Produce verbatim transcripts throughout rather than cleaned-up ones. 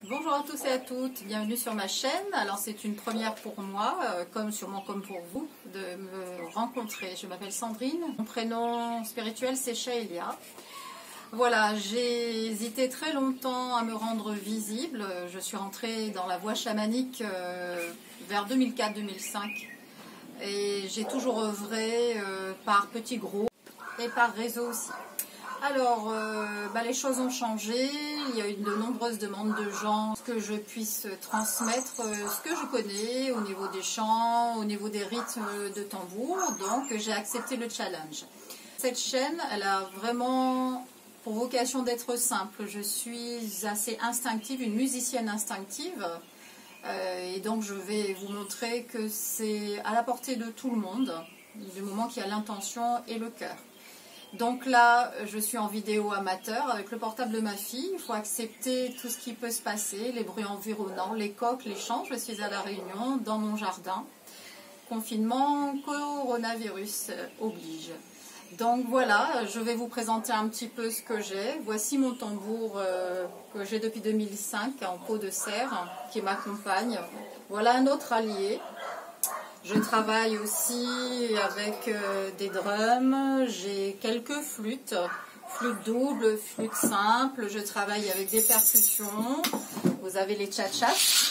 Bonjour à tous et à toutes, bienvenue sur ma chaîne. Alors c'est une première pour moi, euh, comme sûrement comme pour vous, de me rencontrer. Je m'appelle Sandrine, mon prénom spirituel c'est Shaelia. Voilà, j'ai hésité très longtemps à me rendre visible. Je suis rentrée dans la voie chamanique euh, vers deux mille quatre deux mille cinq et j'ai toujours œuvré euh, par petits groupes et par réseau aussi. Alors, euh, bah, les choses ont changé, il y a eu de nombreuses demandes de gens que je puisse transmettre euh, ce que je connais au niveau des chants, au niveau des rythmes de tambour, donc j'ai accepté le challenge. Cette chaîne, elle a vraiment pour vocation d'être simple. Je suis assez instinctive, une musicienne instinctive, euh, et donc je vais vous montrer que c'est à la portée de tout le monde, du moment qu'il y a l'intention et le cœur. Donc là, je suis en vidéo amateur avec le portable de ma fille. Il faut accepter tout ce qui peut se passer, les bruits environnants, les coqs, les champs. Je suis à La Réunion, dans mon jardin. Confinement, coronavirus oblige. Donc voilà, je vais vous présenter un petit peu ce que j'ai. Voici mon tambour euh, que j'ai depuis deux mille cinq en peau de serre qui m'accompagne. Voilà un autre allié. Je travaille aussi avec euh, des drums, j'ai quelques flûtes, flûtes doubles, flûtes simples, je travaille avec des percussions. Vous avez les tchatchas,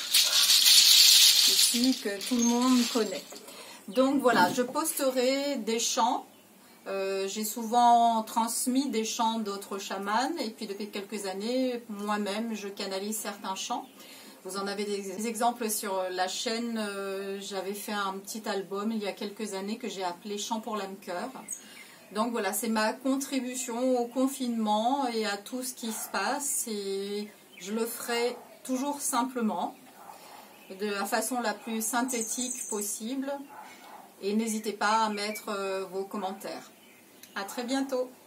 ici que tout le monde connaît. Donc voilà, je posterai des chants. Euh, j'ai souvent transmis des chants d'autres chamans et puis depuis quelques années, moi-même, je canalise certains chants. Vous en avez des exemples sur la chaîne. Euh, J'avais fait un petit album il y a quelques années que j'ai appelé Chant pour l'âme cœur. Donc voilà, c'est ma contribution au confinement et à tout ce qui se passe. Et je le ferai toujours simplement, de la façon la plus synthétique possible. Et n'hésitez pas à mettre euh, vos commentaires. À très bientôt.